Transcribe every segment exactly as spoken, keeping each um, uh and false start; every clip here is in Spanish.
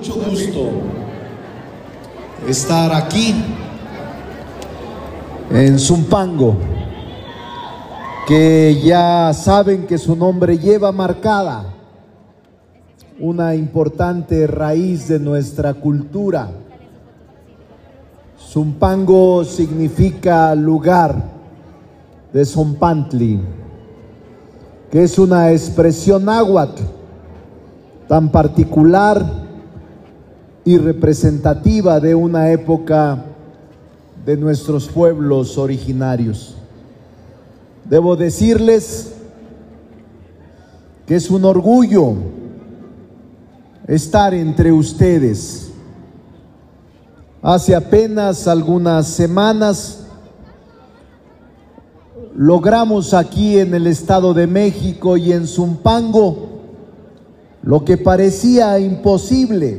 mucho gusto estar aquí en Zumpango, que ya saben que su nombre lleva marcada una importante raíz de nuestra cultura. Zumpango significa lugar de Zompantli, que es una expresión náhuatl tan particular y representativa de una época de nuestros pueblos originarios. Debo decirles que es un orgullo estar entre ustedes. Hace apenas algunas semanas logramos aquí en el Estado de México y en Zumpango lo que parecía imposible: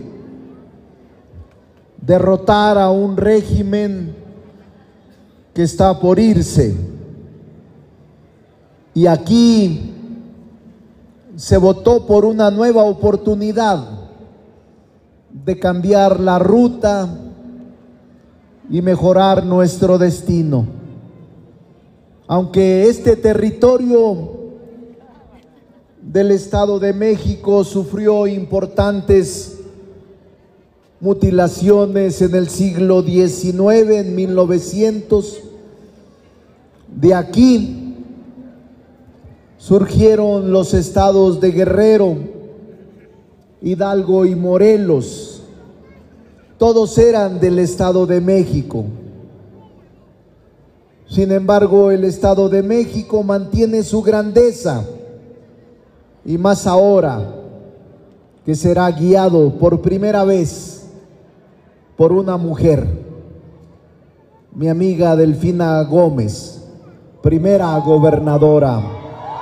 derrotar a un régimen que está por irse. Y aquí se votó por una nueva oportunidad de cambiar la ruta y mejorar nuestro destino. Aunque este territorio del Estado de México sufrió importantes mutilaciones en el siglo diecinueve, en mil novecientos, de aquí surgieron los estados de Guerrero, Hidalgo y Morelos. Todos eran del Estado de México. Sin embargo, el Estado de México mantiene su grandeza, y más ahora que será guiado por primera vez por una mujer, mi amiga Delfina Gómez, primera gobernadora.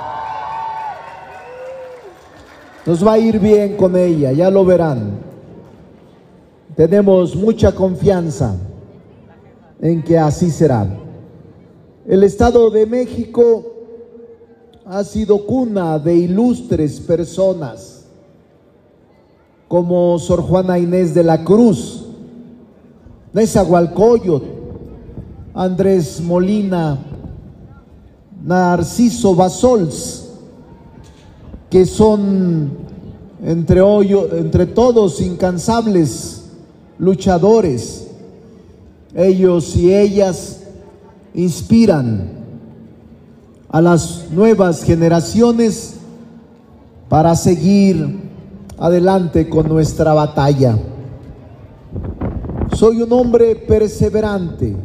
Nos va a ir bien con ella, ya lo verán. Tenemos mucha confianza en que así será. El Estado de México ha sido cuna de ilustres personas como Sor Juana Inés de la Cruz, Nezahualcóyotl, Andrés Molina, Narciso Bassols, que son entre, hoyo, entre todos incansables luchadores. Ellos y ellas inspiran a las nuevas generaciones para seguir adelante con nuestra batalla. Soy un hombre perseverante,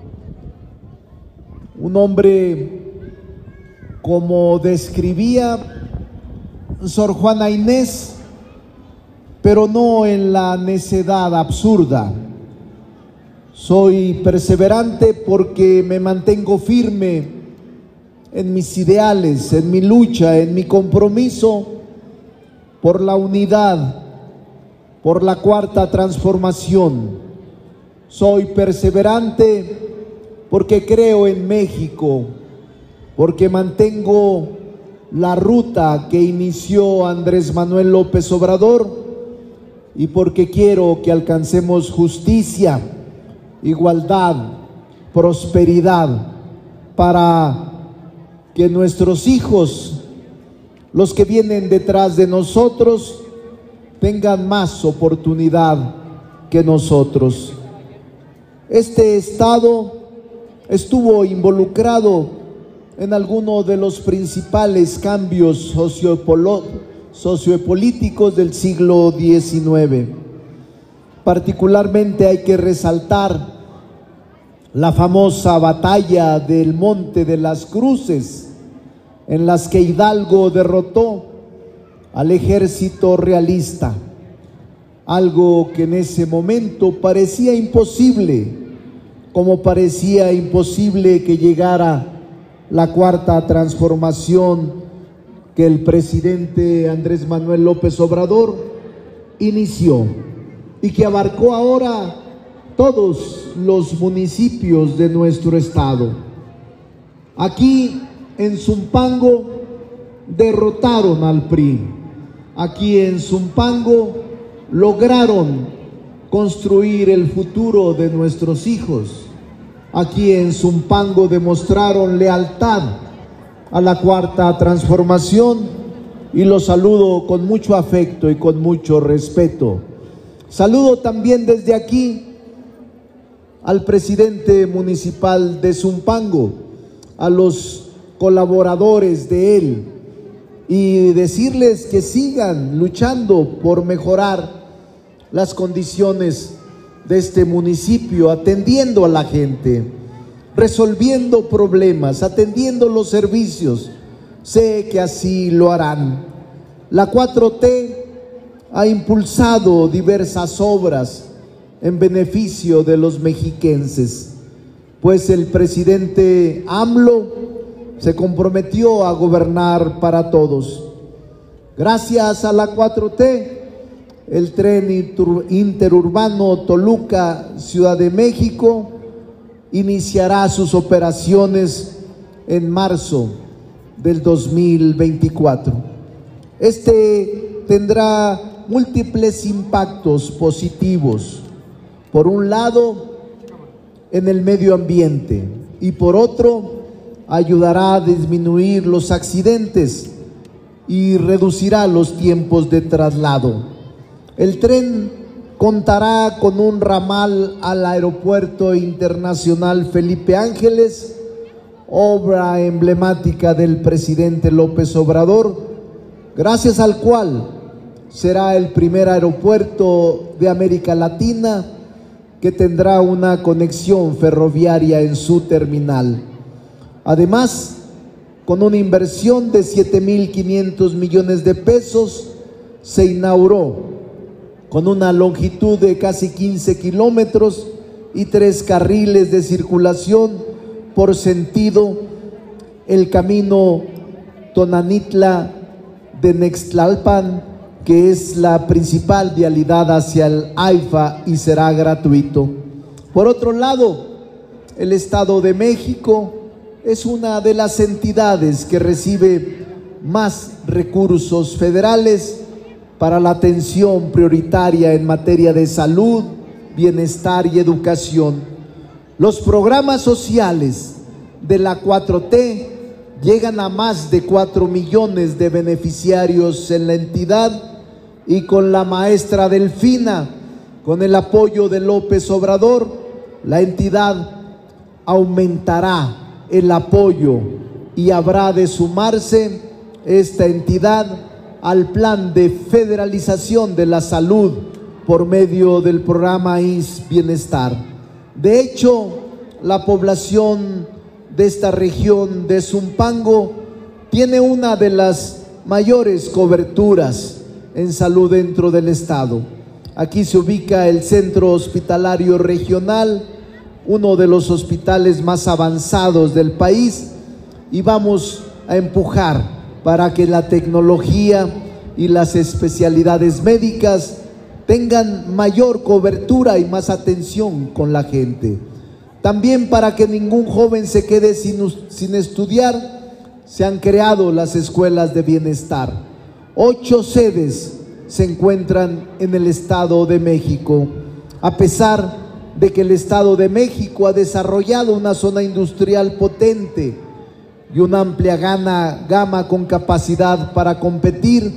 un hombre como describía Sor Juana Inés, pero no en la necedad absurda. Soy perseverante porque me mantengo firme en mis ideales, en mi lucha, en mi compromiso por la unidad, por la cuarta transformación. Soy perseverante porque creo en México, porque mantengo la ruta que inició Andrés Manuel López Obrador, y porque quiero que alcancemos justicia, igualdad, prosperidad, para que nuestros hijos, los que vienen detrás de nosotros, tengan más oportunidad que nosotros. Este Estado estuvo involucrado en alguno de los principales cambios sociopolíticos del siglo diecinueve. Particularmente hay que resaltar la famosa batalla del Monte de las Cruces, en las que Hidalgo derrotó al ejército realista, algo que en ese momento parecía imposible, como parecía imposible que llegara la cuarta transformación que el presidente Andrés Manuel López Obrador inició y que abarcó ahora todos los municipios de nuestro estado. Aquí en Zumpango derrotaron al P R I. Aquí en Zumpango lograron construir el futuro de nuestros hijos. Aquí en Zumpango demostraron lealtad a la Cuarta Transformación y los saludo con mucho afecto y con mucho respeto. Saludo también desde aquí al presidente municipal de Zumpango, a los colaboradores de él, y decirles que sigan luchando por mejorar las condiciones de este municipio, atendiendo a la gente, resolviendo problemas, atendiendo los servicios. Sé que así lo harán. La cuatro T ha impulsado diversas obras en beneficio de los mexiquenses, pues el presidente AMLO se comprometió a gobernar para todos. Gracias a la cuatro T, el tren interurbano Toluca-Ciudad de México iniciará sus operaciones en marzo del dos mil veinticuatro. Este tendrá múltiples impactos positivos. Por un lado, en el medio ambiente, y por otro, ayudará a disminuir los accidentes y reducirá los tiempos de traslado. El tren contará con un ramal al Aeropuerto Internacional Felipe Ángeles, obra emblemática del presidente López Obrador, gracias al cual será el primer aeropuerto de América Latina que tendrá una conexión ferroviaria en su terminal. Además, con una inversión de siete mil quinientos millones de pesos, se inauguró con una longitud de casi quince kilómetros y tres carriles de circulación por sentido el camino Tonanitla de Nextlalpan, que es la principal vialidad hacia el AIFA y será gratuito. Por otro lado, el Estado de México es una de las entidades que recibe más recursos federales para la atención prioritaria en materia de salud, bienestar y educación. Los programas sociales de la cuatro T llegan a más de cuatro millones de beneficiarios en la entidad, y con la maestra Delfina, con el apoyo de López Obrador, la entidad aumentará el apoyo y habrá de sumarse esta entidad al plan de federalización de la salud por medio del programa I M S S Bienestar. De hecho, la población de esta región de Zumpango tiene una de las mayores coberturas en salud dentro del estado. Aquí se ubica el Centro Hospitalario Regional, uno de los hospitales más avanzados del país, y vamos a empujar para que la tecnología y las especialidades médicas tengan mayor cobertura y más atención con la gente. También para que ningún joven se quede sin, sin estudiar, se han creado las escuelas de bienestar. Ocho sedes se encuentran en el Estado de México, a pesar de que el Estado de México ha desarrollado una zona industrial potente y una amplia gama, gama con capacidad para competir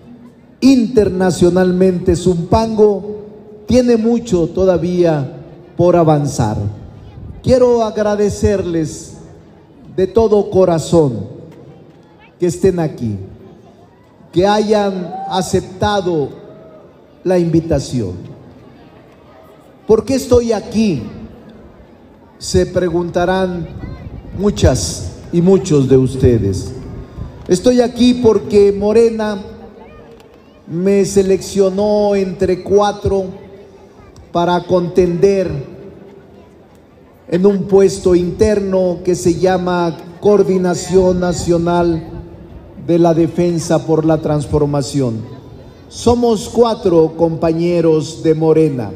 internacionalmente. Zumpango tiene mucho todavía por avanzar. Quiero agradecerles de todo corazón que estén aquí, que hayan aceptado la invitación. ¿Por qué estoy aquí? Se preguntarán muchas y muchos de ustedes. Estoy aquí porque Morena me seleccionó entre cuatro para contender en un puesto interno que se llama Coordinación Nacional de la Defensa por la Transformación. Somos cuatro compañeros de Morena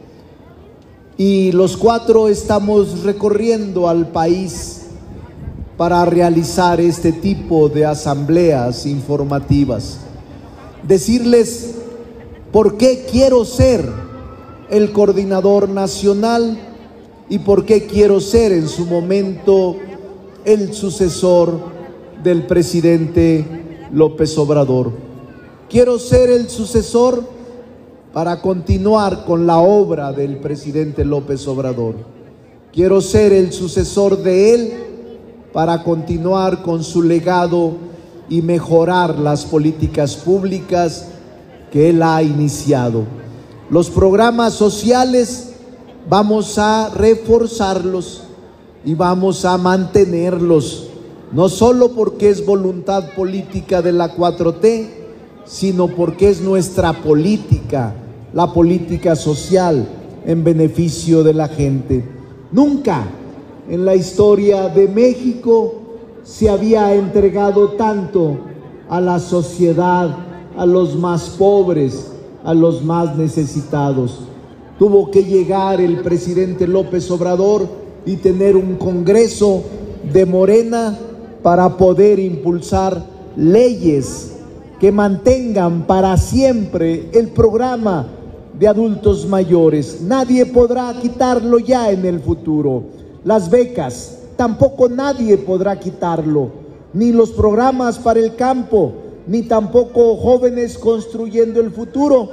y los cuatro estamos recorriendo al país para realizar este tipo de asambleas informativas. Decirles ¿Por qué quiero ser el coordinador nacional y por qué quiero ser en su momento el sucesor del presidente López Obrador? Quiero ser el sucesor para continuar con la obra del presidente López Obrador. Quiero ser el sucesor de él para continuar con su legado y mejorar las políticas públicas que él ha iniciado. Los programas sociales vamos a reforzarlos y vamos a mantenerlos, no solo porque es voluntad política de la cuatro T, sino porque es nuestra política, la política social en beneficio de la gente. Nunca en la historia de México se había entregado tanto a la sociedad, a los más pobres, a los más necesitados. Tuvo que llegar el presidente López Obrador y tener un Congreso de Morena para poder impulsar leyes que mantengan para siempre el programa de adultos mayores. Nadie podrá quitarlo ya en el futuro. Las becas, tampoco nadie podrá quitarlo, ni los programas para el campo, ni tampoco jóvenes construyendo el futuro,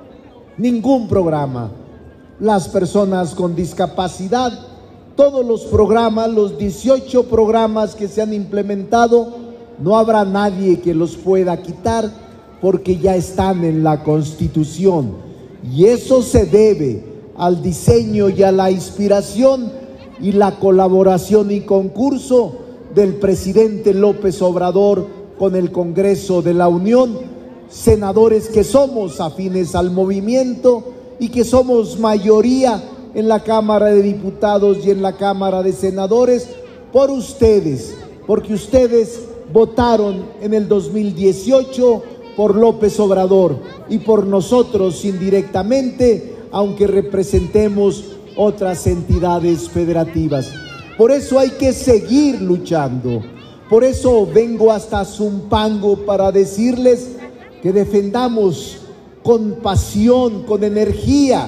ningún programa. Las personas con discapacidad, todos los programas, los dieciocho programas que se han implementado, no habrá nadie que los pueda quitar porque ya están en la Constitución. Y eso se debe al diseño y a la inspiración y la colaboración y concurso del presidente López Obrador con el Congreso de la Unión, senadores que somos afines al movimiento y que somos mayoría en la Cámara de Diputados y en la Cámara de Senadores por ustedes, porque ustedes votaron en el dos mil dieciocho por López Obrador y por nosotros indirectamente, aunque representemos otras entidades federativas. Por eso hay que seguir luchando. Por eso vengo hasta Zumpango para decirles que defendamos con pasión, con energía,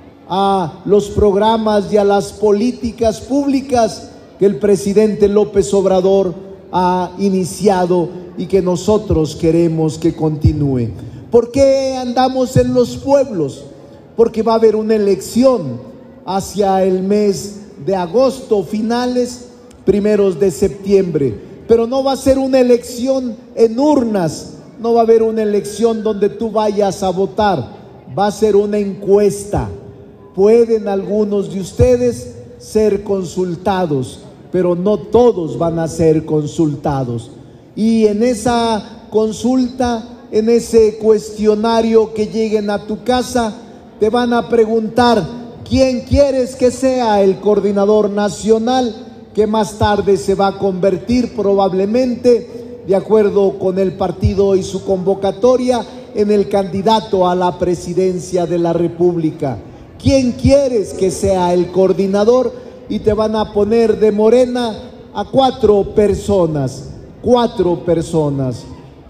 a los programas y a las políticas públicas que el presidente López Obrador ha iniciado y que nosotros queremos que continúe. ¿Por qué andamos en los pueblos? Porque va a haber una elección hacia el mes de agosto, finales, primeros de septiembre. Pero no va a ser una elección en urnas, no va a haber una elección donde tú vayas a votar, va a ser una encuesta. Pueden algunos de ustedes ser consultados, pero no todos van a ser consultados. Y en esa consulta, en ese cuestionario que lleguen a tu casa, te van a preguntar quién quieres que sea el coordinador nacional, que más tarde se va a convertir probablemente, de acuerdo con el partido y su convocatoria, en el candidato a la presidencia de la República. ¿Quién quieres que sea el coordinador? Y te van a poner de Morena a cuatro personas, cuatro personas.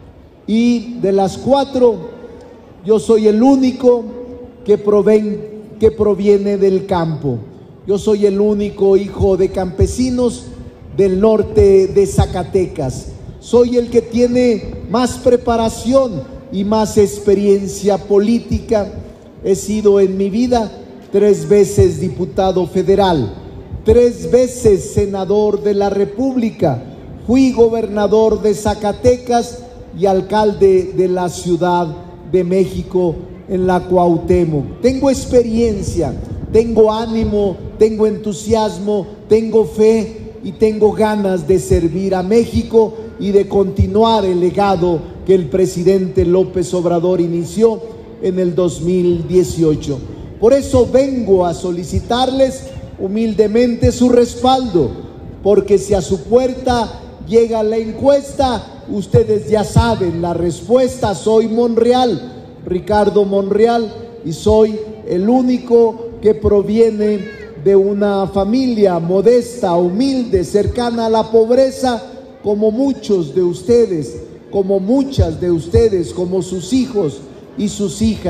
Y de las cuatro, yo soy el único que, proven, que proviene del campo. Yo soy el único hijo de campesinos del norte de Zacatecas. Soy el que tiene más preparación y más experiencia política. He sido en mi vida tres veces diputado federal, tres veces senador de la República, fui gobernador de Zacatecas y alcalde de la Ciudad de México en la Cuauhtémoc. Tengo experiencia, tengo ánimo, tengo entusiasmo, tengo fe y tengo ganas de servir a México y de continuar el legado que el presidente López Obrador inició en el dos mil dieciocho. Por eso vengo a solicitarles humildemente su respaldo, porque si a su puerta llega la encuesta, ustedes ya saben la respuesta. Soy Monreal, Ricardo Monreal, y soy el único que proviene de una familia modesta, humilde, cercana a la pobreza, como muchos de ustedes, como muchas de ustedes, como sus hijos y sus hijas.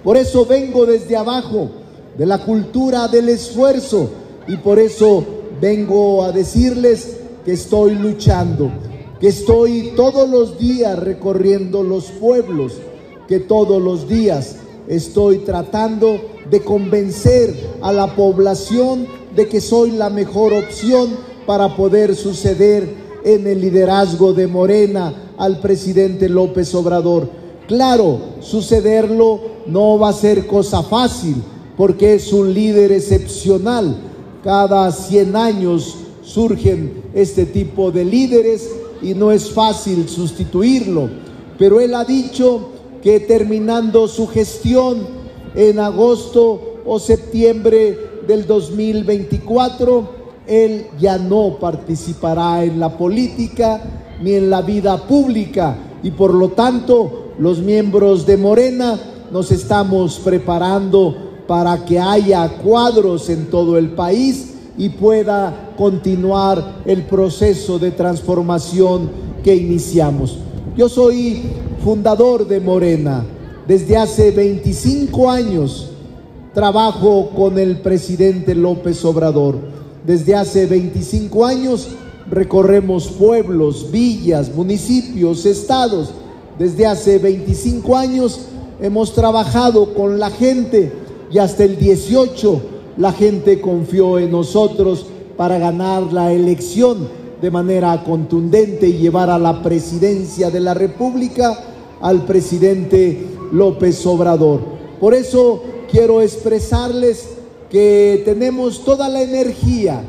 Por eso vengo desde abajo, de la cultura del esfuerzo, y por eso vengo a decirles que estoy luchando, que estoy todos los días recorriendo los pueblos, que todos los días estoy tratando de convencer a la población de que soy la mejor opción para poder suceder en el liderazgo de Morena al presidente López Obrador. Claro, sucederlo no va a ser cosa fácil, porque es un líder excepcional. Cada cien años surgen este tipo de líderes y no es fácil sustituirlo, pero él ha dicho que terminando su gestión en agosto o septiembre del dos mil veinticuatro, él ya no participará en la política ni en la vida pública, y por lo tanto los miembros de Morena nos estamos preparando para que haya cuadros en todo el país y pueda continuar el proceso de transformación que iniciamos. Yo soy fundador de Morena. Desde hace veinticinco años trabajo con el presidente López Obrador. Desde hace veinticinco años recorremos pueblos, villas, municipios, estados. Desde hace veinticinco años hemos trabajado con la gente y hasta el dieciocho la gente confió en nosotros para ganar la elección de manera contundente y llevar a la presidencia de la República al presidente López Obrador. Por eso quiero expresarles que tenemos toda la energía,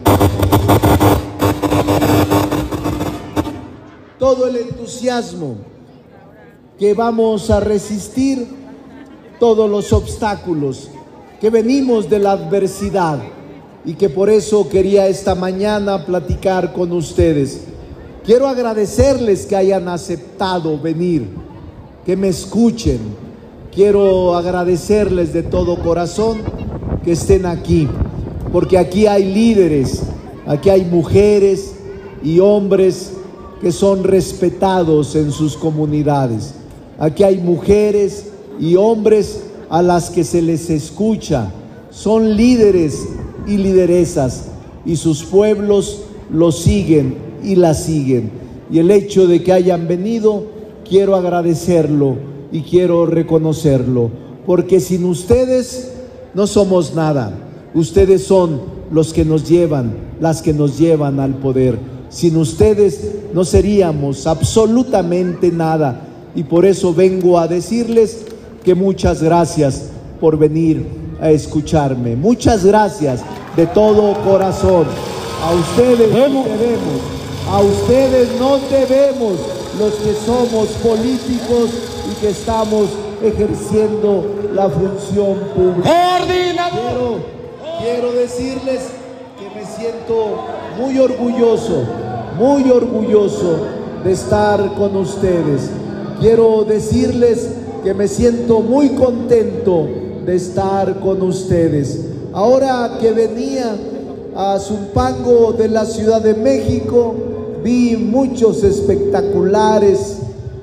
todo el entusiasmo, que vamos a resistir todos los obstáculos, que venimos de la adversidad y que por eso quería esta mañana platicar con ustedes. Quiero agradecerles que hayan aceptado venir, que me escuchen. Quiero agradecerles de todo corazón que estén aquí, porque aquí hay líderes, aquí hay mujeres y hombres que son respetados en sus comunidades. Aquí hay mujeres y hombres a las que se les escucha, son líderes y lideresas, y sus pueblos los siguen y las siguen. Y el hecho de que hayan venido, quiero agradecerlo y quiero reconocerlo, porque sin ustedes no somos nada. Ustedes son los que nos llevan, las que nos llevan al poder. Sin ustedes no seríamos absolutamente nada, y por eso vengo a decirles que muchas gracias por venir a escucharme. Muchas gracias de todo corazón. A ustedes nos debemos, a ustedes nos debemos, los que somos políticos y que estamos ejerciendo la función pública. Quiero, quiero decirles que me siento muy orgulloso, muy orgulloso de estar con ustedes. Quiero decirles que me siento muy contento de estar con ustedes. Ahora que venía a Zumpango de la Ciudad de México, vi muchos espectaculares,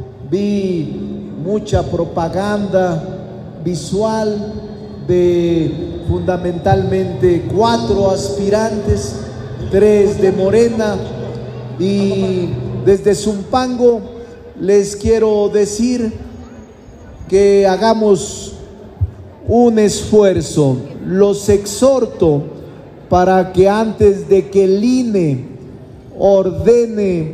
vi mucha propaganda visual de fundamentalmente cuatro aspirantes, tres de Morena, y desde Zumpango les quiero decir que hagamos un esfuerzo. Los exhorto para que antes de que el I N E ordene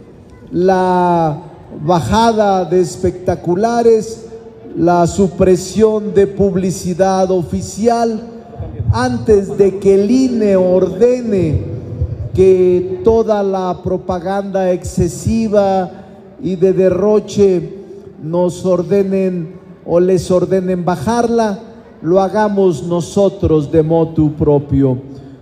la bajada de espectaculares, la supresión de publicidad oficial, antes de que el I N E ordene que toda la propaganda excesiva y de derroche nos ordenen o les ordenen bajarla, lo hagamos nosotros de motu propio.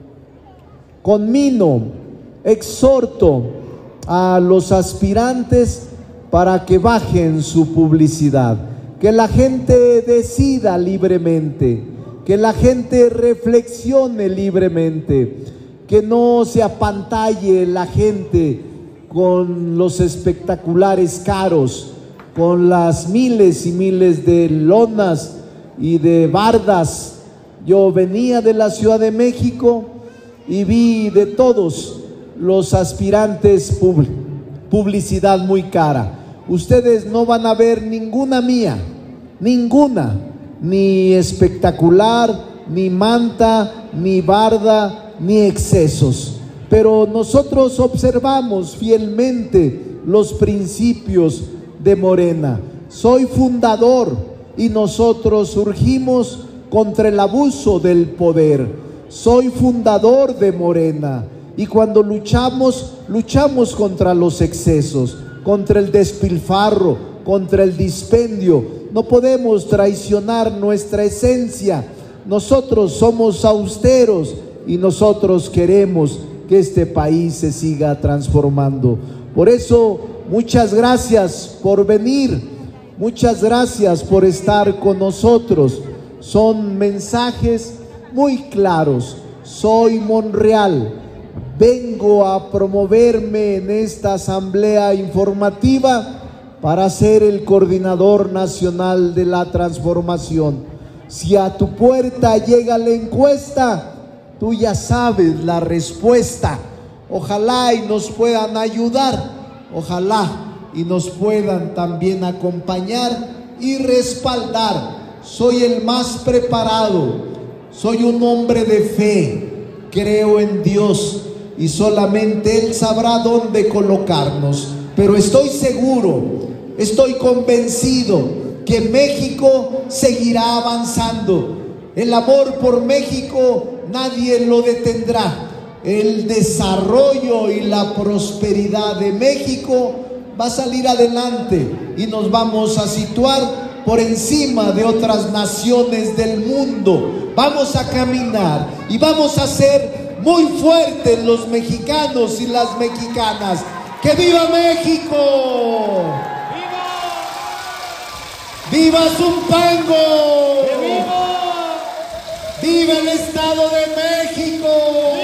Conmino, exhorto a los aspirantes para que bajen su publicidad, que la gente decida libremente, que la gente reflexione libremente, que no se apantalle la gente con los espectaculares caros, con las miles y miles de lonas y de bardas. Yo venía de la Ciudad de México y vi de todos los aspirantes pub- publicidad muy cara. Ustedes no van a ver ninguna mía, ninguna, ni espectacular, ni manta, ni barda, ni excesos. Pero nosotros observamos fielmente los principios de Morena. Soy fundador y nosotros surgimos contra el abuso del poder. Soy fundador de Morena y cuando luchamos, luchamos contra los excesos, contra el despilfarro, contra el dispendio. No podemos traicionar nuestra esencia. Nosotros somos austeros y nosotros queremos que este país se siga transformando. Por eso, muchas gracias por venir, muchas gracias por estar con nosotros. Son mensajes muy claros. Soy Monreal, vengo a promoverme en esta asamblea informativa para ser el coordinador nacional de la transformación. Si a tu puerta llega la encuesta, tú ya sabes la respuesta. Ojalá y nos puedan ayudar, ojalá y nos puedan también acompañar y respaldar. Soy el más preparado, soy un hombre de fe, creo en Dios y solamente Él sabrá dónde colocarnos. Pero estoy seguro, estoy convencido que México seguirá avanzando. El amor por México nadie lo detendrá. El desarrollo y la prosperidad de México va a salir adelante y nos vamos a situar por encima de otras naciones del mundo. Vamos a caminar y vamos a ser muy fuertes los mexicanos y las mexicanas. ¡Que viva México! ¡Viva! ¡Viva Zumpango! ¡Que viva! ¡Viva el Estado de México!